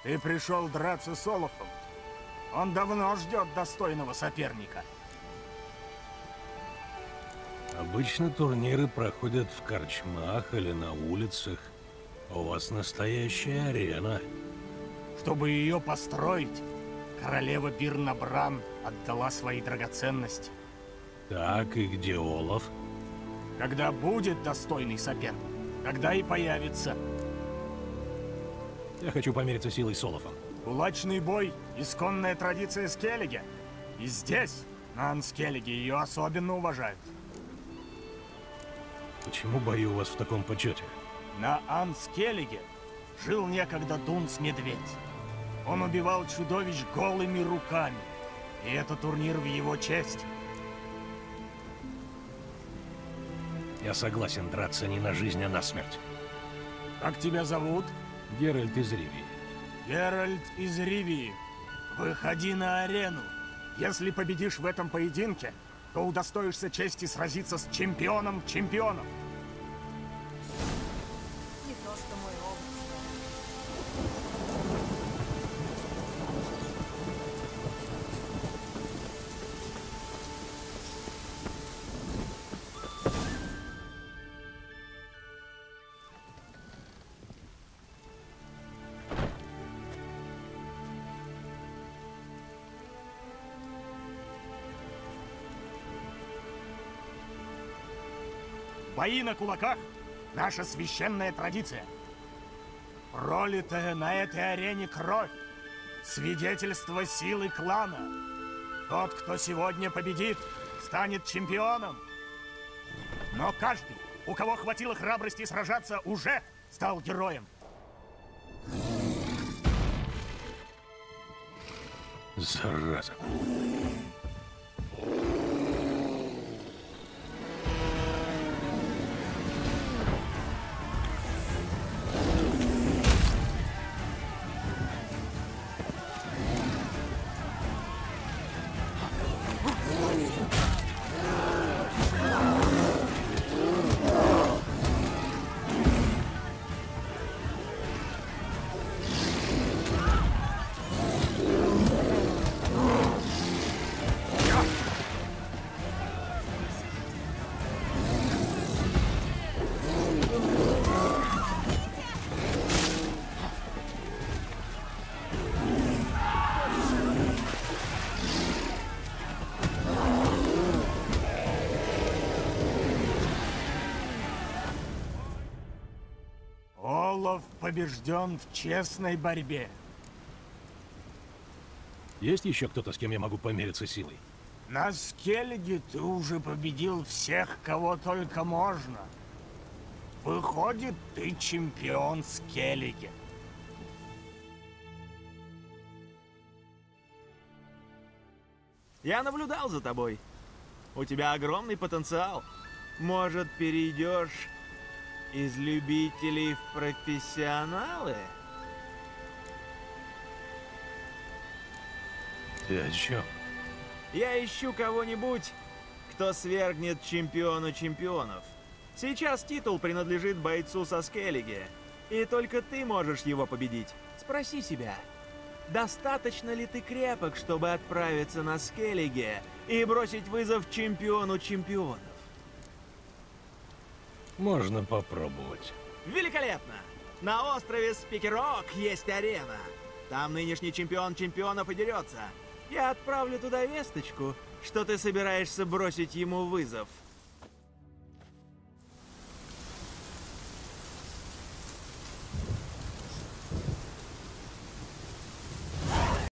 Ты пришел драться с Олафом. Он давно ждет достойного соперника. Обычно турниры проходят в корчмах или на улицах. У вас настоящая арена. Чтобы ее построить, королева Бирна-Бран отдала свои драгоценности. Так, и где Олаф? Когда будет достойный соперник, тогда и появится. Я хочу помериться силой с Олафом. Кулачный бой — исконная традиция Скеллиге. И здесь, на Анскеллиге, ее особенно уважают. Почему бои у вас в таком почете? На Анскеллиге жил некогда Дунс-медведь. Он убивал чудовищ голыми руками. И это турнир в его честь. Я согласен драться не на жизнь, а на смерть. Как тебя зовут? Геральт из Ривии. Геральт из Ривии. Выходи на арену. Если победишь в этом поединке, то удостоишься чести сразиться с чемпионом чемпионов. Не то, что мой образ. Бои на кулаках — наша священная традиция. Пролитая на этой арене кровь — свидетельство силы клана. Тот, кто сегодня победит, станет чемпионом. Но каждый, у кого хватило храбрости сражаться, уже стал героем. Зараза. Олаф побежден в честной борьбе. Есть еще кто-то, с кем я могу помериться силой? На Скеллиге ты уже победил всех, кого только можно. Выходит, ты чемпион Скеллиге. Я наблюдал за тобой. У тебя огромный потенциал. Может, перейдешь из любителей в профессионалы? Ты о чем? Я ищу кого-нибудь, кто свергнет чемпиона чемпионов. Сейчас титул принадлежит бойцу со Скеллиге, и только ты можешь его победить. Спроси себя, достаточно ли ты крепок, чтобы отправиться на Скеллиге и бросить вызов чемпиону чемпионов? Можно попробовать. Великолепно! На острове Спикер-Рок есть арена. Там нынешний чемпион чемпионов и дерется. Я отправлю туда весточку, что ты собираешься бросить ему вызов.